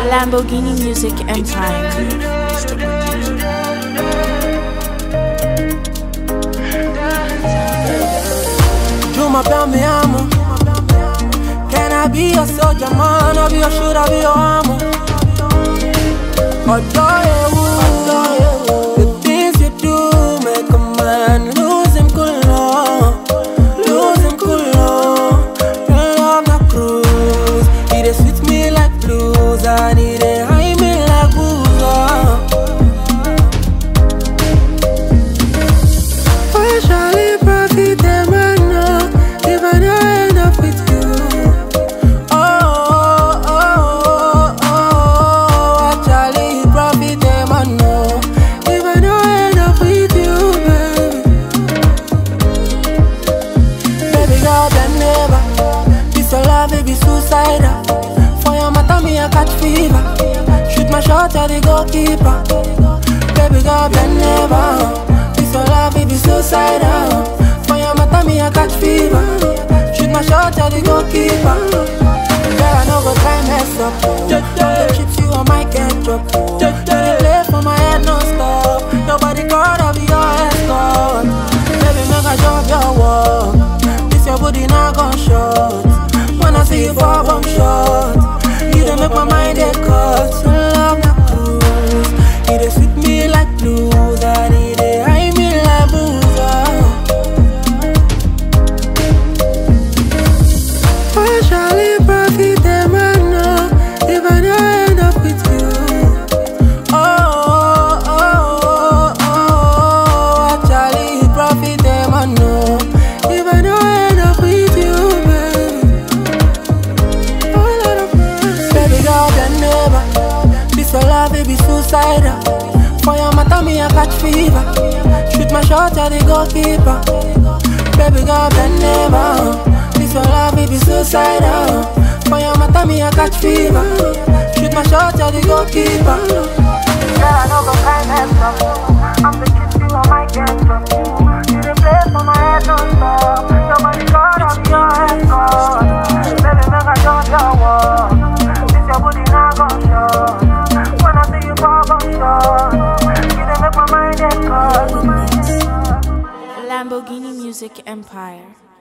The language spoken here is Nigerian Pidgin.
Lamborghini Music Empire. Juma tell me amo. Can I be your soldier man? Or be your shoulder, be your armor? Adore you. The things you do make a man lose him cool. Lose him cool. Your love na cruise. It is sweet me like blues. I need it high me like booze. Why shall he profit them man if I don't end up with you? Why shall he profit them man if I don't end up with you, baby? Baby girl, bend never. This your love, baby, suicidal. For your matter, me I catch fever. Shoot my shot at the goalkeeper. Baby girl, bend never. This your love, baby, suicidal. For your matter, me I catch fever. Shoot my shot at the goalkeeper. Girl, I no go try mess up. The chips you on my ketchup. You dey play for my head non-stop. Nobody caught up your escort. Baby, make I drop your walk. This your booty not gon' short. When I see you for a bump shot, you don't make my mind get cut. So love na cruise. You dey sweet me like blues. I need it high me like booze. Why shall he profit them man if I don't end up with you? Why shall he profit them man if I don't end up with you, baby? Baby girl, bend never. This your love, baby, suicidal. For your matter, me I catch fever. Shoot my shot at the goalkeeper. Baby girl, bend never. This your love, baby, suicidal. For your matter, me I catch fever. Shoot my shot at the goalkeeper. Girl, I know go kind mess up. I'm the kid you on my ketchup. You dey play for my head non-stop. Your body caught up your escort. Baby, make I jump your wall. This your booty not gon' short. When I see you pop on short, you dey make my mind get cut. Lamborghini Music Empire.